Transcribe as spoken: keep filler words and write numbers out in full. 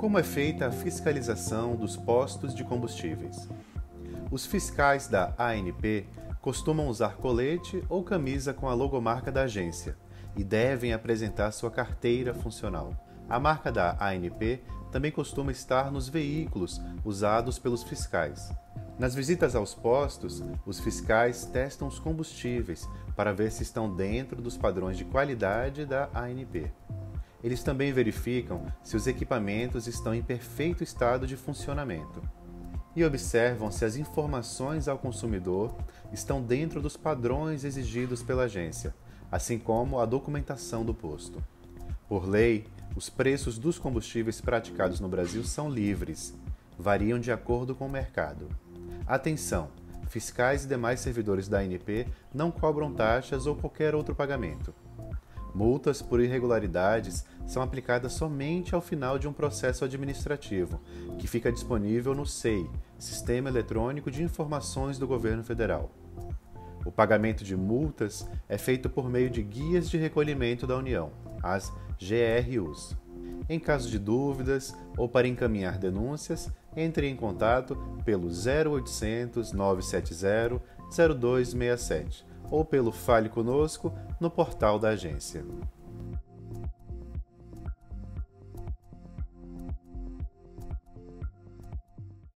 Como é feita a fiscalização dos postos de combustíveis? Os fiscais da A N P costumam usar colete ou camisa com a logomarca da agência e devem apresentar sua carteira funcional. A marca da A N P também costuma estar nos veículos usados pelos fiscais. Nas visitas aos postos, os fiscais testam os combustíveis para ver se estão dentro dos padrões de qualidade da A N P. Eles também verificam se os equipamentos estão em perfeito estado de funcionamento e observam se as informações ao consumidor estão dentro dos padrões exigidos pela agência, assim como a documentação do posto. Por lei, os preços dos combustíveis praticados no Brasil são livres, variam de acordo com o mercado. Atenção! Fiscais e demais servidores da A N P não cobram taxas ou qualquer outro pagamento. Multas por irregularidades são aplicadas somente ao final de um processo administrativo, que fica disponível no S E I, Sistema Eletrônico de Informações do Governo Federal. O pagamento de multas é feito por meio de guias de recolhimento da União, as G R Us. Em caso de dúvidas ou para encaminhar denúncias, entre em contato pelo zero oitocentos, nove sete zero, zero dois seis sete ou pelo Fale Conosco no portal da agência.